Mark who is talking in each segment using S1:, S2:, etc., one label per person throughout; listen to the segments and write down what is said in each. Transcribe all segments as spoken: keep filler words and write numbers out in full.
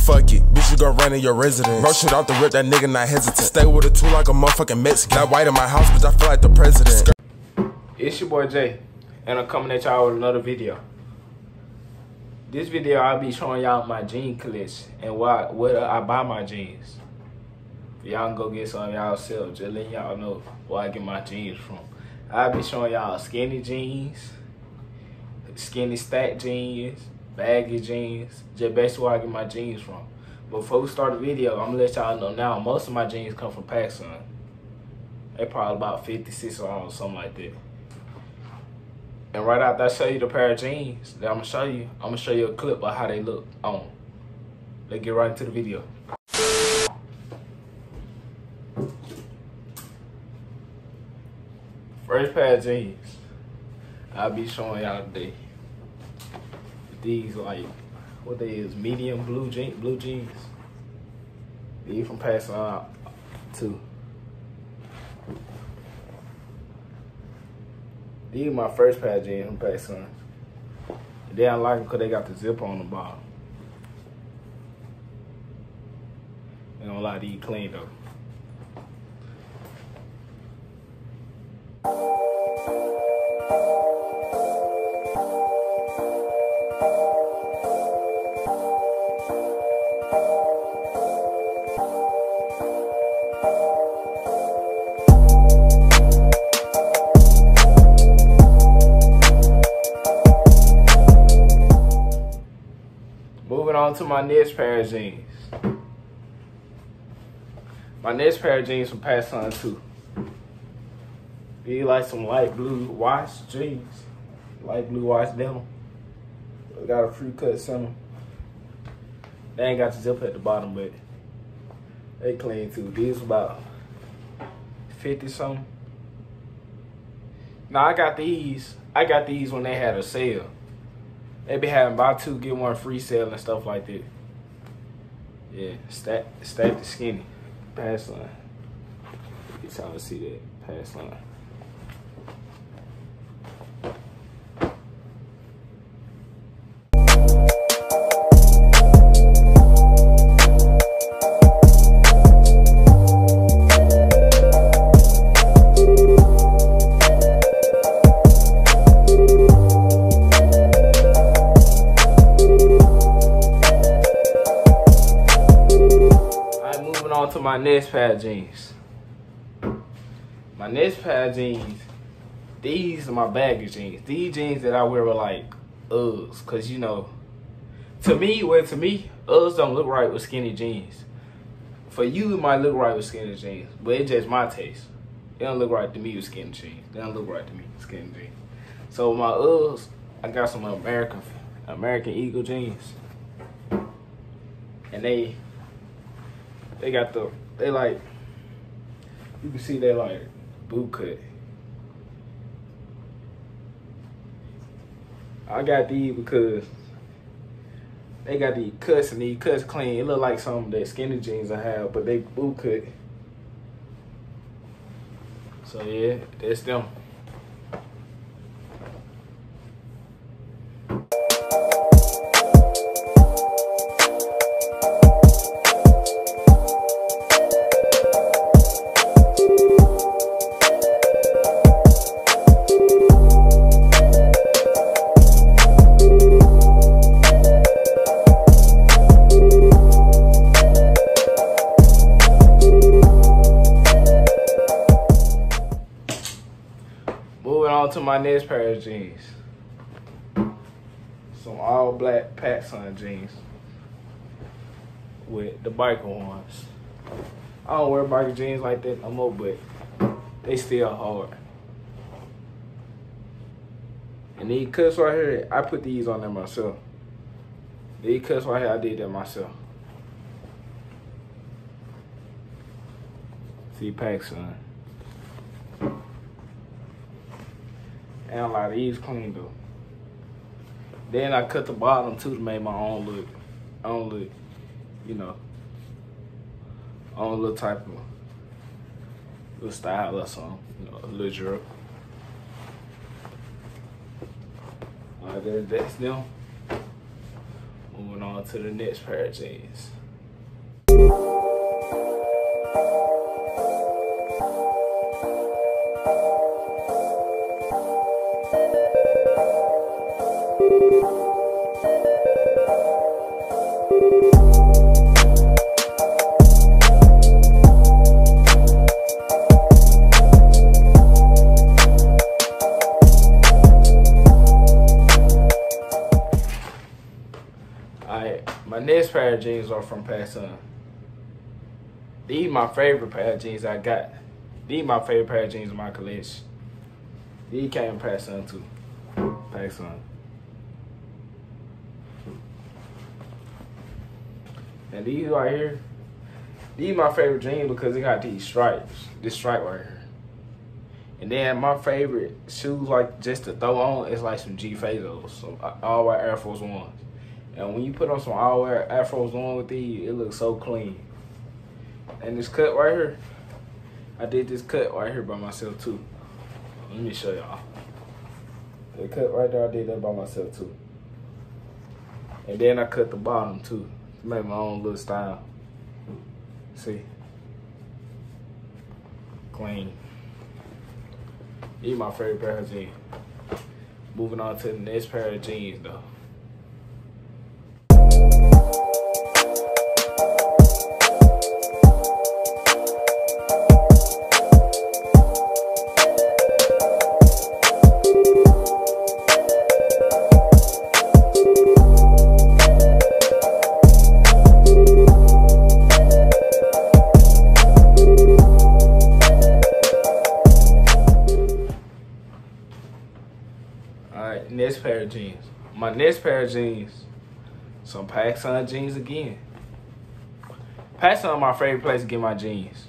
S1: fuck it. Bitch, you gon' run in your residence. Bro, shit off the rip, that nigga not hesitant. Stay with a tool like a motherfucking Mexican. Got white in my house, bitch, I feel like the president.
S2: It's your boy Jay, and I'm coming at y'all with another video. This video, I'll be showing y'all my jean collection and why, where I buy my jeans. Y'all can go get some of y'all self. Just letting y'all know where I get my jeans from. I'll be showing y'all skinny jeans, skinny stack jeans, baggy jeans, just basically where I get my jeans from. But before we start the video, I'm gonna let y'all know now, most of my jeans come from PacSun. They probably about fifty-six dollars, something like that. And right after I show you the pair of jeans that I'm gonna show you, I'm gonna show you a clip of how they look on. Let's get right into the video. First pair of jeans I'll be showing y'all today. These like, what they is, medium blue jean, blue jeans. These from PacSun too. These are my first pair of jeans from PacSun. They don't like them because they got the zipper on the bottom. They don't like these clean though. Moving on to my next pair of jeans. My next pair of jeans from PacSun too. These like some light blue wash jeans. Light blue wash denim. They got a free cut center. They ain't got the zipper at the bottom, but they clean too. These about fifty something. Now I got these. I got these when they had a sale. They be having buy two, get one free sale and stuff like that. Yeah, stack, stack the skinny. PacSun. You trying to see that. PacSun. On to my next pair of jeans. My next pair of jeans, these are my baggy jeans. These jeans that I wear are like Uggs, cause you know, to me, well to me, Uggs don't look right with skinny jeans. For you, it might look right with skinny jeans, but it's just my taste. They don't look right to me with skinny jeans. They don't look right to me with skinny jeans. So my Uggs, I got some American American Eagle jeans, and they. They got the, they like, you can see they like boot cut. I got these because they got these cuts and these cuts clean. It look like some of that skinny jeans I have, but they boot cut. So yeah, that's them. To my next pair of jeans, some all black PacSun jeans with the biker ones. I don't wear biker jeans like that no more, but they still hard. And these cuts right here, I put these on there myself. These cuts right here, I did that myself. See, PacSun. And a lot of these clean though. Then I cut the bottom too to make my own look. Own look, you know. Own little type of little style or something. You know, a little drip. Alright, that's them. Moving on on to the next pair of jeans. Alright, my next pair of jeans are from PacSun. These my favorite pair of jeans I got. These my favorite pair of jeans in my collection. These came from PacSun too. PacSun. And these right here, these my favorite jeans because they got these stripes. This stripe right here. And then my favorite shoes, like just to throw on, is like some G Fazos, some all white Air Force Ones. And when you put on some all white Air Force One with these, it looks so clean. And this cut right here, I did this cut right here by myself too. Let me show y'all. The cut right there, I did that by myself too. And then I cut the bottom too to make my own little style. See? Clean. These my favorite pair of jeans. Moving on to the next pair of jeans though. Alright, next pair of jeans. My next pair of jeans, some PacSun jeans again. PacSun my favorite place to get my jeans.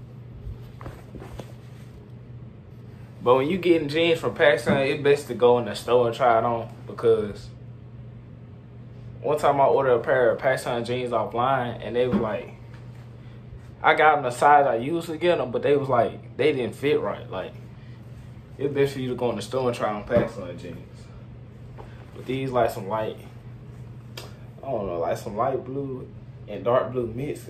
S2: But when you getting jeans from PacSun, it's best to go in the store and try it on, because one time I ordered a pair of PacSun jeans offline and they was like, I got them the size I usually get them, but they was like, they didn't fit right. Like, it's best for you to go in the store and try on PacSun jeans. But these like some light, I don't know, like some light blue and dark blue mix.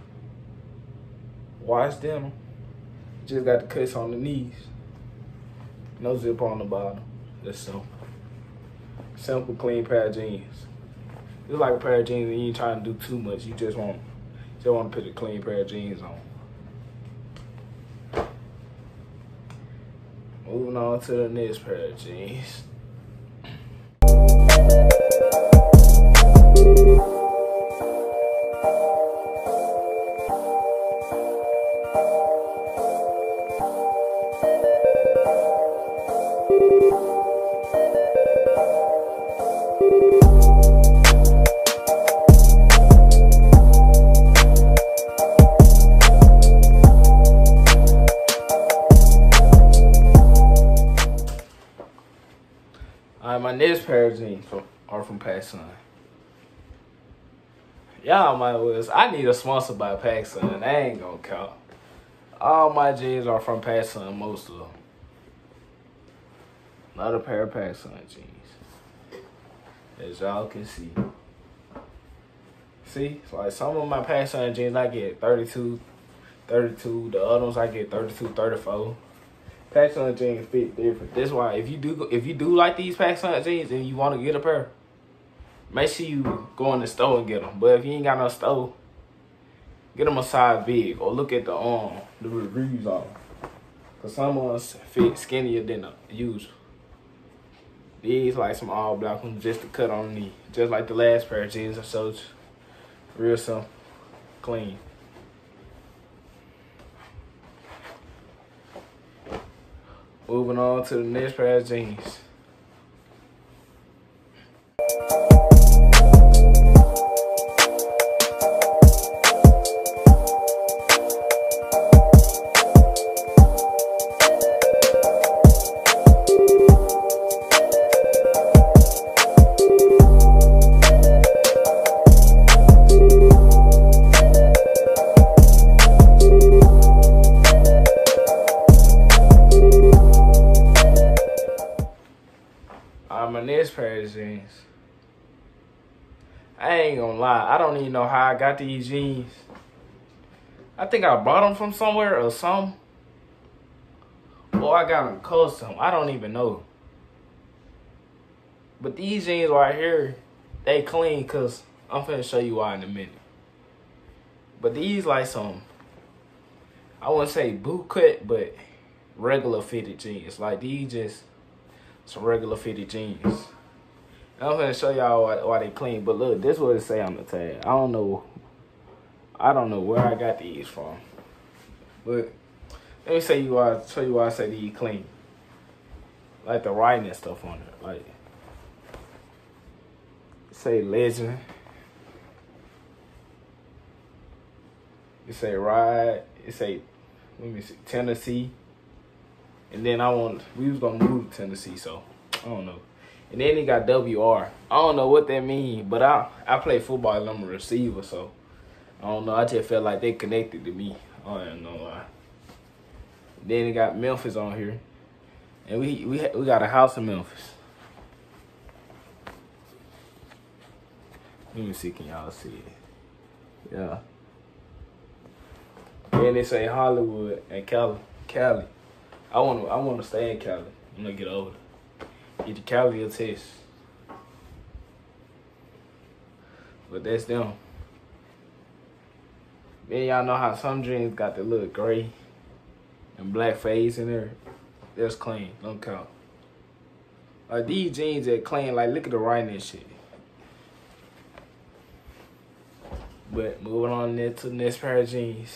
S2: Wash them. Just got the cuts on the knees. No zip on the bottom. Just simple. Simple, clean pair of jeans. It's like a pair of jeans and you ain't trying to do too much. You just want, just want to put a clean pair of jeans on. Moving on to the next pair of jeans. Alright, my next pair of jeans from, are from PacSun. Y'all might was, I need a sponsor by PacSun. I ain't gonna count. All my jeans are from PacSun, most of them. Another pair of PacSun jeans. As y'all can see. See, it's like some of my PacSun jeans I get thirty-two, thirty-two. The other ones I get thirty-two, thirty-four. PacSun jeans fit different. That's why if you do if you do like these PacSun jeans and you want to get a pair, make sure you go in the store and get them. But if you ain't got no store, get them a size big or look at the um the reviews on them. Cause some ones fit skinnier than the usual. These like some all black ones just to cut on the knee, just like the last pair of jeans I showed you. Real simple, clean. Moving on to the next pair of jeans. My next pair of jeans. I ain't gonna lie. I don't even know how I got these jeans. I think I bought them from somewhere or something. Or I got them custom. I don't even know. But these jeans right here, they clean because I'm finna show you why in a minute. But these like some, I wouldn't say boot cut, but regular fitted jeans. Like these just some regular fitted jeans. And I'm finna show y'all why, why they clean. But look, this is what it say on the tag. I don't know. I don't know where I got these from. But let me show you why, show you why I say these clean. Like the writing and stuff on it. Like, it say legend. It say ride. It say, let me see, Tennessee. And then I want, we was gonna move to Tennessee, so I don't know. And then it got W R. I don't know what that mean, but I I play football and I'm a receiver, so I don't know. I just felt like they connected to me. I don't know why. Then it got Memphis on here, and we we we got a house in Memphis. Let me see, can y'all see it? Yeah. Then they say Hollywood and Cali. Cali. I want to I want to stay in Cali when I get older. Get the Cali a test. But that's them. Then y'all know how some jeans got the little gray and black fades in there. That's clean. Don't count. Like these jeans that clean. Like look at the writing and shit. But moving on there to the next pair of jeans.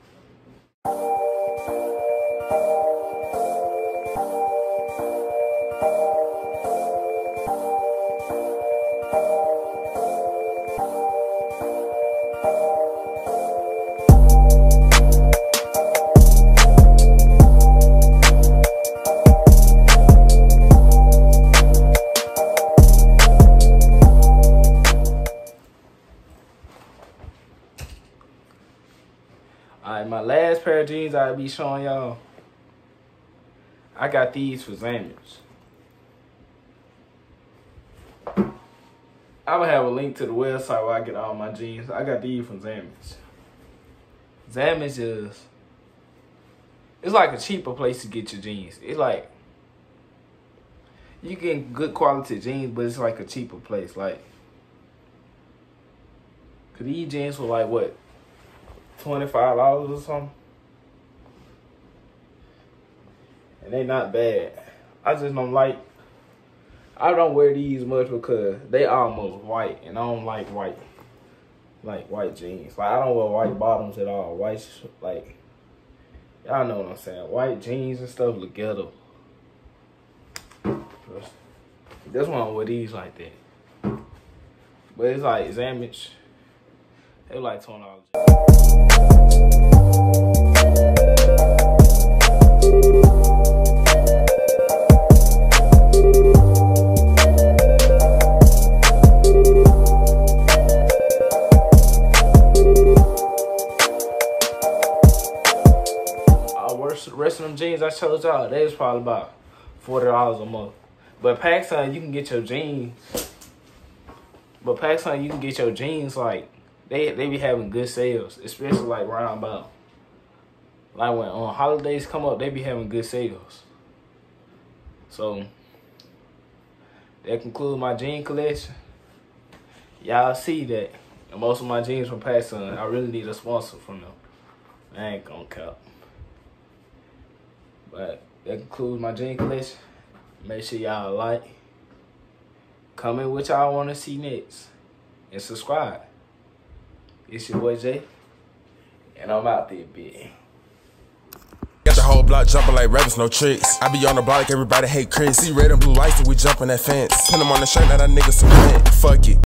S2: Alright, my last pair of jeans I'll be showing y'all. I got these for Zamage. I'm gonna have a link to the website where I get all my jeans. I got these from Zamage. Zamage is, it's like a cheaper place to get your jeans. It's like, you get good quality jeans, but it's like a cheaper place. Like, cause these jeans were like what? twenty-five dollars or something. And they not bad. I just don't like, I don't wear these much because they almost white. And I don't like white, like white jeans. Like I don't wear white bottoms at all. White, like, y'all know what I'm saying. White jeans and stuff look ghetto. That's why I don't wear these like that. But it's like Zamage. They like twenty dollars. The rest of them jeans I showed y'all, they was probably about forty dollars a month. But PacSun, you can get your jeans. But PacSun, you can get your jeans like they they be having good sales, especially like round about. Like when on holidays come up, they be having good sales. So that concludes my jean collection. Y'all see that, and most of my jeans from PacSun, I really need a sponsor from them. I ain't gonna cap. But that concludes my jean collection. Make sure y'all like, comment what y'all want to see next, and subscribe. It's your boy Jay, and I'm out there, bitch.
S1: Got the whole block jumping like rabbits, no tricks. I be on the block like everybody hate Chris. See red and blue lights and we jumping that fence. Put them on the shirt, now that nigga some rent. Fuck it.